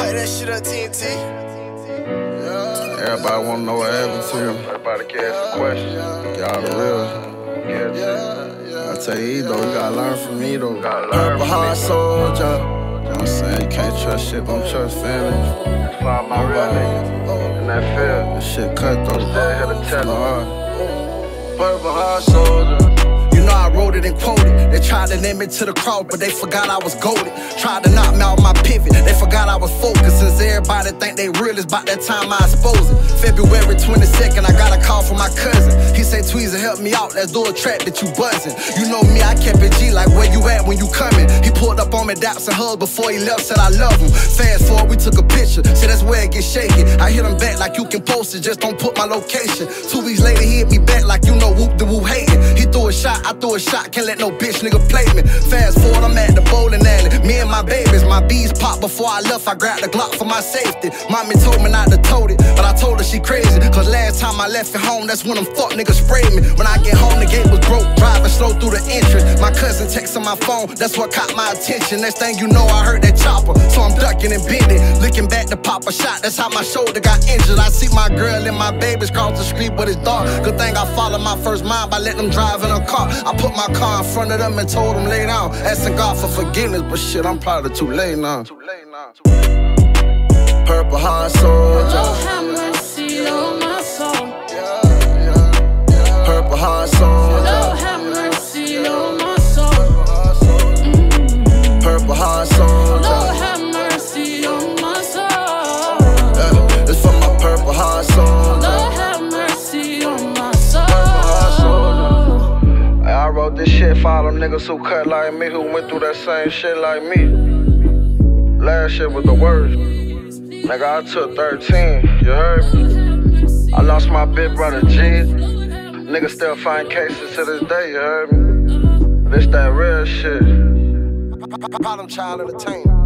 Hey, that shit on TNT. Yeah. Everybody wanna know what happened to him. Everybody can ask a question. Y'all the real. I tell you, though, you gotta learn from me, though. Purple Heart soldier. You know what I'm saying? You can't trust shit, don't trust family. Find my real niggas in that field. This shit cut, though. Still here to tell them. Purple heart soldier. You know I wrote it and quoted. They tried to name it to the crowd, but they forgot I was goated. Tried to knock me out my pivot, they forgot I was focused. Since everybody think they real, it's about that time I expose it. February 22nd, I got a call from my cousin. He say, Tweezer, help me out, let's do a track that you buzzing. You know me, I kept it G, like where you at when you coming. He pulled up on me, daps and hugs before he left, said I love him. Fast forward, we took a picture, see that's where it gets shaky. I hit him back like you can post it, just don't put my location. 2 weeks later, he hit me back like you know whoop the woo hating. He threw a shot, I threw a shot, can't let no bitch nigga play me. Fast forward, I'm at the bowling alley, me and my babies. My bees popped before I left, I grabbed the Glock for my safety. Mommy told me not to tote it, but I told her she crazy. Cause last time I left it home, that's when them fuck niggas sprayed me. When I get home, the gate was broke, driving slow through the entrance. My cousin texting my phone, that's what caught my attention. Next thing you know, I heard that chopper, so I'm ducking and bending. Looking back to pop a shot, that's how my shoulder got injured. I see my girl and my babies cross the street, but it's dark. Good thing I followed my first mind by letting them drive in a car. I put my car in front of them and told them lay down, asking God for forgiveness, but shit, I'm probably too late now. Purple heart soldier. Lord have mercy on my soul. Purple heart soldier. Lord have mercy on my soul. Purple heart soldier. Lord have mercy on my soul. It's for my purple heart soldier. Lord have mercy on my soul. Hey, I wrote this shit for all them niggas who cut like me, who went through that same shit like me. Last shit was the worst. Nigga, I took 13, you heard me? I lost my big brother G. Niggas still find cases to this day, you heard me? This that real shit. Problem Child Entertainment.